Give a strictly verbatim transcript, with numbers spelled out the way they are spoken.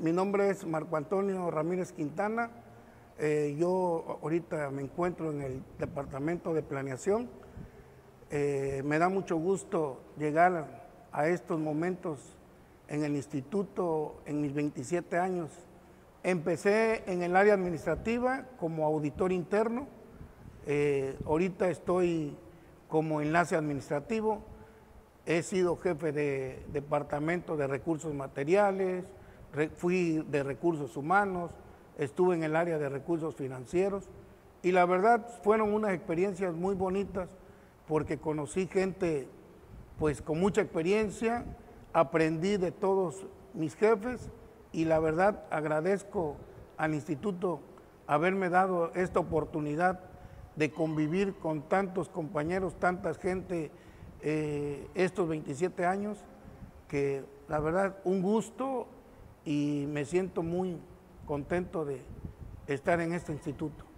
mi nombre es Marco Antonio Ramírez Quintana. Eh, yo ahorita me encuentro en el Departamento de Planeación. Eh, me da mucho gusto llegar a estos momentos en el instituto en mis veintisiete años. Empecé en el área administrativa como auditor interno. Eh, ahorita estoy como enlace administrativo. He sido jefe de departamento de recursos materiales, re, fui de recursos humanos, estuve en el área de recursos financieros y la verdad fueron unas experiencias muy bonitas porque conocí gente pues con mucha experiencia, aprendí de todos mis jefes y la verdad agradezco al instituto haberme dado esta oportunidad de convivir con tantos compañeros, tanta gente, eh, estos veintisiete años, que la verdad un gusto y me siento muy contento de estar en este instituto.